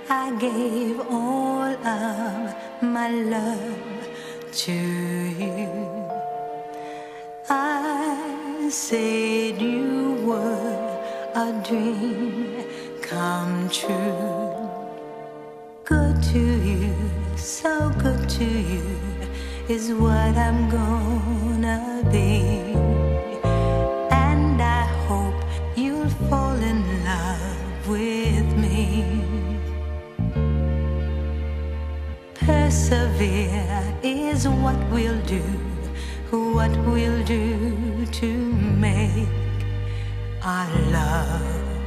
I gave all of my love to you. I said you were a dream come true. Good to you, so good to you is what I'm gonna be. And I hope you'll fall in love with me. Persevere is what we'll do to make our love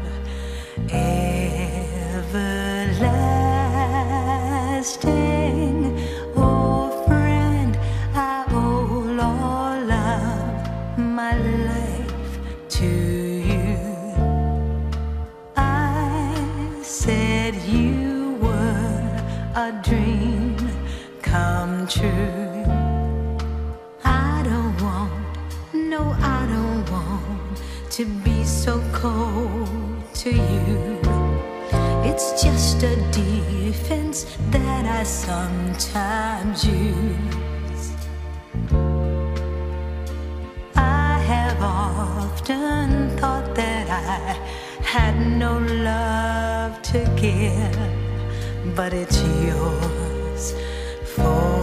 everlasting. Oh friend, I owe all of my life to you. I said you were a dream come true. I don't want to be so cold to you. It's just a defense that I sometimes use. I have often thought that I had no love to give, but it's yours for